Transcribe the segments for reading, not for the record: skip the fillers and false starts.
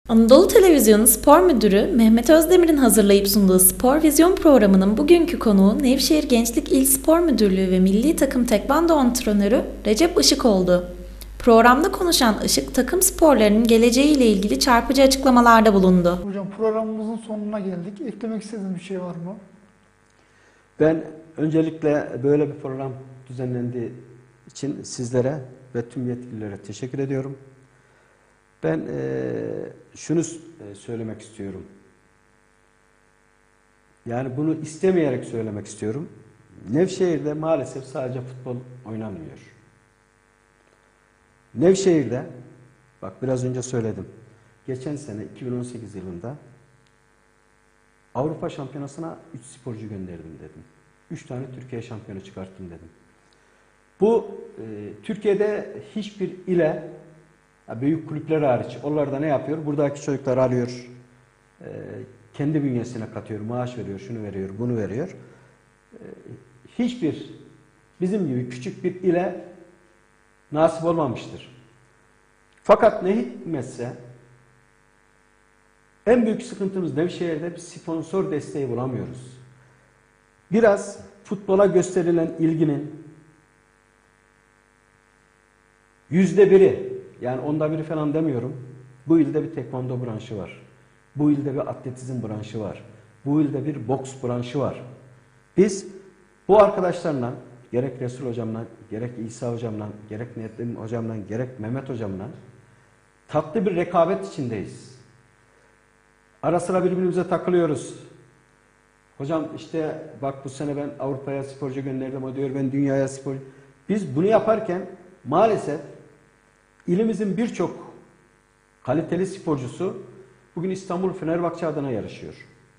Anadolu Televizyonu Spor Müdürü Mehmet Özdemir'in hazırlayıp sunduğu Spor Vizyon programının bugünkü konuğu Nevşehir Gençlik İl Spor Müdürlüğü ve Milli Takım Tekvando Antrenörü Recep Işık oldu. Programda konuşan Işık, takım sporlarının geleceğiyle ilgili çarpıcı açıklamalarda bulundu. Hocam programımızın sonuna geldik. Eklemek istediğiniz bir şey var mı? Ben öncelikle böyle bir program düzenlendiği için sizlere ve tüm yetkililere teşekkür ediyorum. Ben şunu söylemek istiyorum. Yani bunu istemeyerek söylemek istiyorum. Nevşehir'de maalesef sadece futbol oynanmıyor. Nevşehir'de, bak biraz önce söyledim. Geçen sene 2018 yılında Avrupa Şampiyonası'na 3 sporcu gönderdim dedim. 3 tane Türkiye şampiyonu çıkarttım dedim. Bu Türkiye'de hiçbir ile, büyük kulüpler hariç, onlar da ne yapıyor? Buradaki çocuklar alıyor, kendi bünyesine katıyor, maaş veriyor, şunu veriyor, bunu veriyor. Hiçbir bizim gibi küçük bir ile nasip olmamıştır. Fakat ne hikmetse en büyük sıkıntımız Nevşehir'de bir sponsor desteği bulamıyoruz. Biraz futbola gösterilen ilginin %1'i, yani 1/10 falan demiyorum, bu ilde bir tekvando branşı var. Bu ilde bir atletizm branşı var. Bu ilde bir boks branşı var. Biz bu arkadaşlarla, gerek Resul hocamla, gerek İsa hocamla, gerek Nettin hocamla, gerek Mehmet hocamla tatlı bir rekabet içindeyiz. Ara sıra birbirimize takılıyoruz. Hocam işte bak bu sene ben Avrupa'ya sporcu gönderdim, o diyor ben dünyaya sporcu. Biz bunu yaparken maalesef ilimizin birçok kaliteli sporcusu bugün İstanbul Fenerbahçe adına yarışıyor.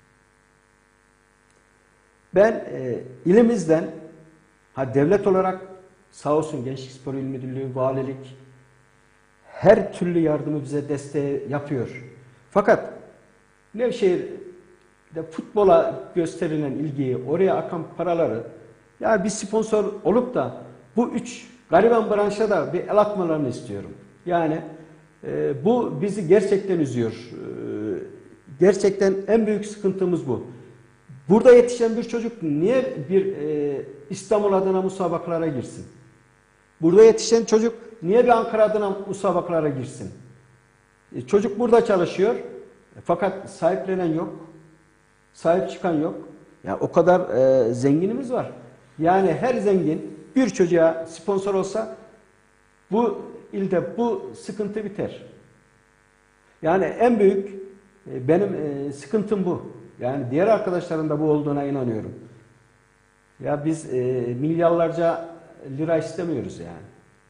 Ben ilimizden devlet olarak sağ olsun Gençlik Spor İl Müdürlüğü, valilik her türlü yardımı bize desteği yapıyor. Fakat Nevşehir'de futbola gösterilen ilgiyi, oraya akan paraları, ya bir sponsor olup da bu 3 gariban branşa da bir el atmalarını istiyorum. Yani bu bizi gerçekten üzüyor. Gerçekten en büyük sıkıntımız bu. Burada yetişen bir çocuk niye bir İstanbul adına musabakalara girsin? Burada yetişen çocuk niye bir Ankara adına musabakalara girsin? Çocuk burada çalışıyor fakat sahiplenen yok. Sahip çıkan yok. Ya o kadar zenginimiz var. Yani her zengin bir çocuğa sponsor olsa bu ilde bu sıkıntı biter. Yani en büyük benim sıkıntım bu. Yani diğer arkadaşların da bu olduğuna inanıyorum. Ya biz milyarlarca lira istemiyoruz yani.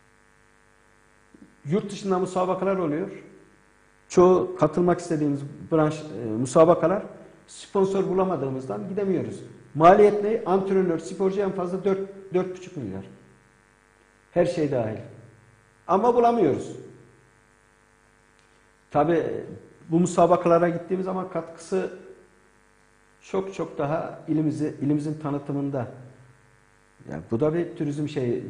Yurt dışında musabakalar oluyor. Çoğu katılmak istediğimiz branş musabakalar sponsor bulamadığımızdan gidemiyoruz. Maliyet ne? Antrenör, sporcu en fazla 4,5 milyar. Her şey dahil. Ama bulamıyoruz. Tabii bu musabakalara gittiğimiz zaman katkısı çok daha ilimizin tanıtımında. Yani bu da bir turizm şeyi.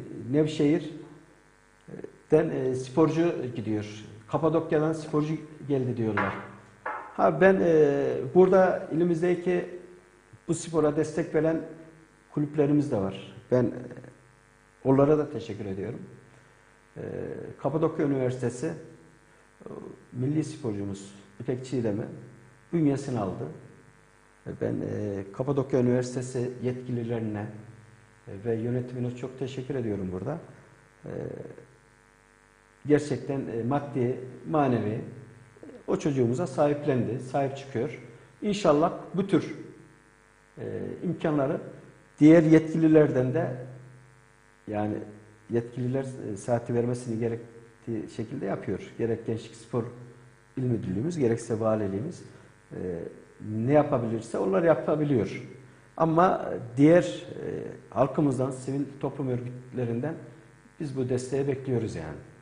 Nevşehir'den sporcu gidiyor. Kapadokya'dan sporcu geldi diyorlar. Ben burada ilimizdeki bu spora destek veren kulüplerimiz de var. Ben onlara da teşekkür ediyorum. Kapadokya Üniversitesi milli sporcumuz İpek Çiğdem'i bünyesine aldı. Ben Kapadokya Üniversitesi yetkililerine ve yönetimine çok teşekkür ediyorum burada. Gerçekten maddi, manevi o çocuğumuza sahiplendi, sahip çıkıyor. İnşallah bu tür imkanları diğer yetkililerden de, yani yetkililer saati vermesini gerektiği şekilde yapıyor. Gerek Gençlik Spor İl Müdürlüğümüz, gerekse valiliğimiz ne yapabilirse onlar yapabiliyor. Ama diğer halkımızdan, sivil toplum örgütlerinden biz bu desteği bekliyoruz yani.